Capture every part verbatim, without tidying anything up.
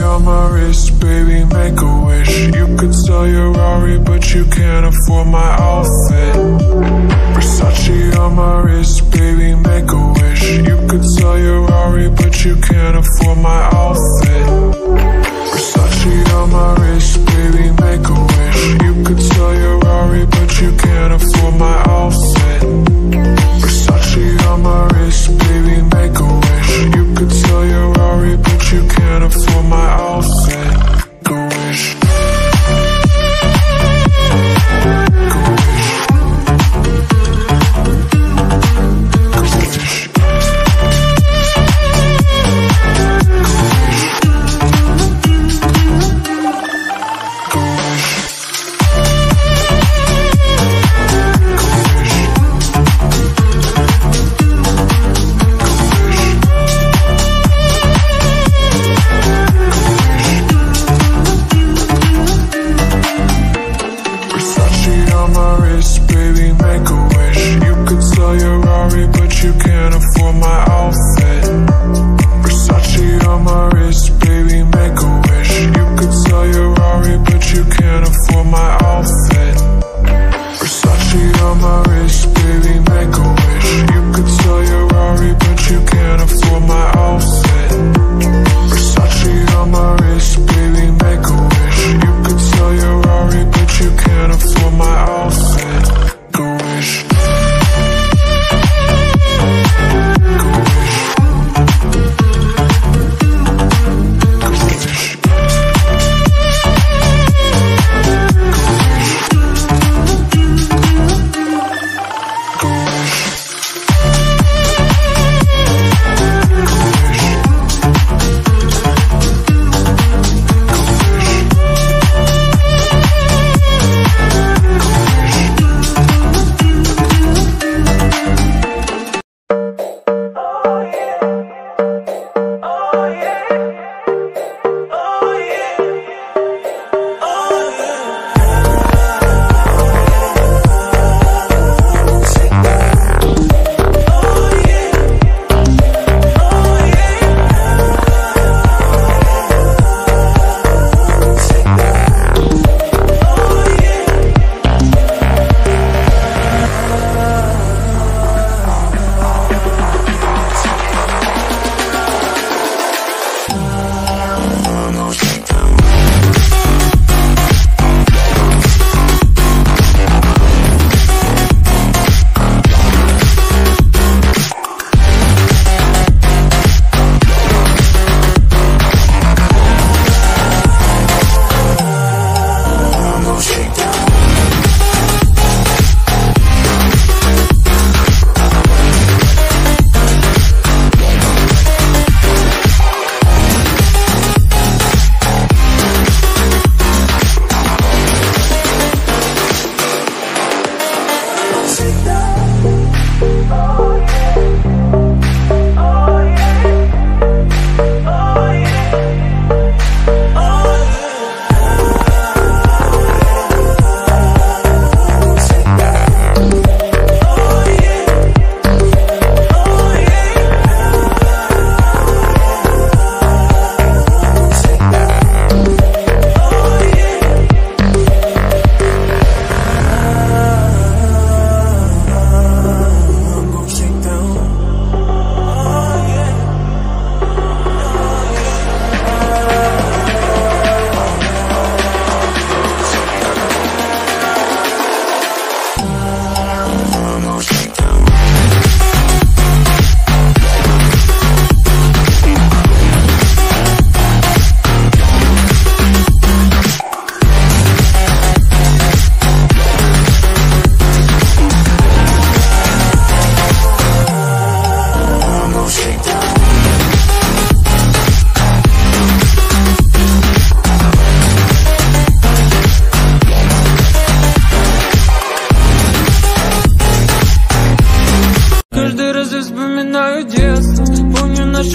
on my wrist, baby, make a wish. You could sell your Rari, but you can't afford my outfit. Versace on my wrist, baby, make a wish. You could sell your Rari, but you can't afford my outfit. Versace on my wrist, baby, make a wish. You could sell your Rari, but you can't afford my outfit. Versace on my wrist, baby, make a wish. You could sell your Rari, but you can't afford my outfit. Go wish.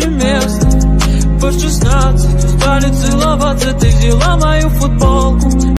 шестнадцать устали целоваться, ты взяла мою футболку.